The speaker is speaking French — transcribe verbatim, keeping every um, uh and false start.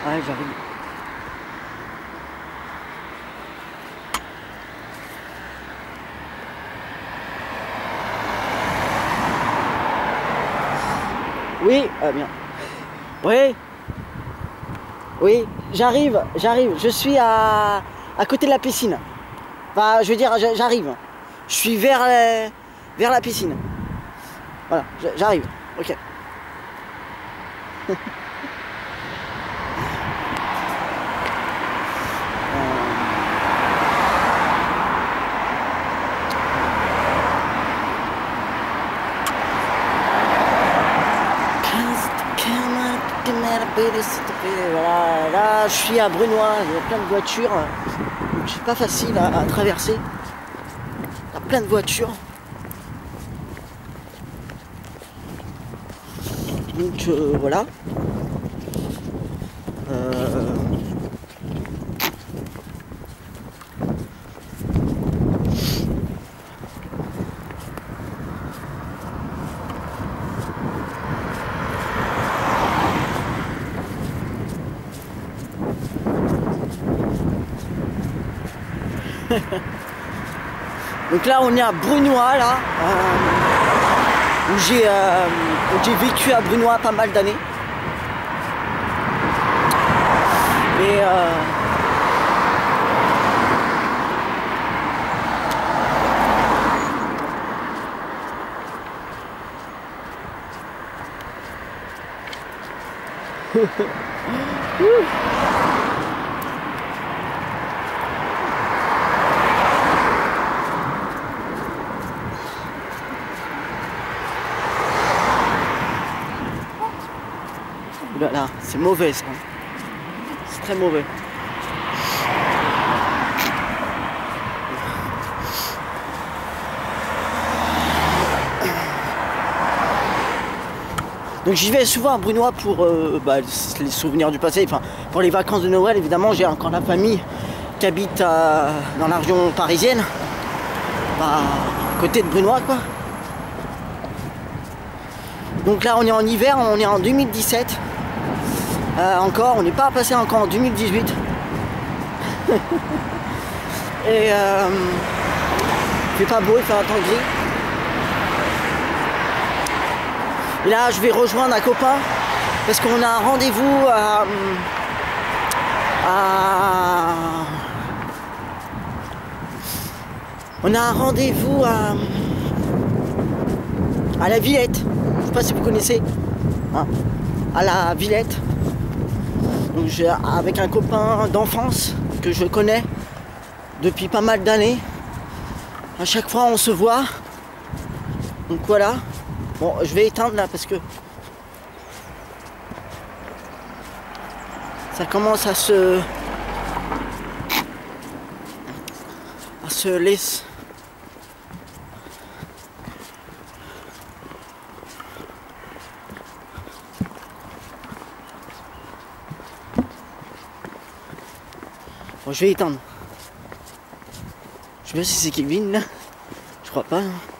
Ouais, j'arrive. Oui, ah bien. Oui. Oui, j'arrive, j'arrive. Je suis à, à côté de la piscine. Enfin, je veux dire, j'arrive. Je suis vers, euh, vers la piscine. Voilà, j'arrive. Ok. Voilà, là je suis à Brunois, il y a plein de voitures, donc c'est pas facile à, à traverser. Il y a plein de voitures. Donc euh, voilà. Euh... Donc là on est à Brunois là, euh, où j'ai euh, j'ai vécu à Brunois pas mal d'années. Et euh, Là, là, c'est mauvais ça. C'est très mauvais. Donc j'y vais souvent à Brunois pour euh, bah, les souvenirs du passé, enfin pour les vacances de Noël évidemment. J'ai encore la famille qui habite à, dans la région parisienne, bah, à côté de Brunois quoi. Donc là on est en hiver, on est en deux mille dix-sept. Euh, encore, on n'est pas passé encore en deux mille dix-huit. Et euh, il fait pas beau, il fait un temps gris. Et là je vais rejoindre un copain parce qu'on a un rendez-vous à, à on a un rendez-vous à, à la Villette. Je sais pas si vous connaissez, hein, à la Villette. Donc j'ai avec un copain d'enfance que je connais depuis pas mal d'années. À chaque fois on se voit. Donc voilà. Bon, je vais éteindre là parce que ça commence à se à se laisser. Bon, je vais éteindre. Je sais pas si c'est Kevin là. Je crois pas. Hein.